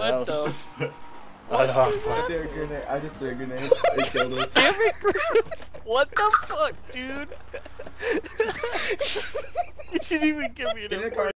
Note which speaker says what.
Speaker 1: What the?
Speaker 2: I just threw a grenade. It killed us.
Speaker 1: What the fuck, dude? You didn't even give me an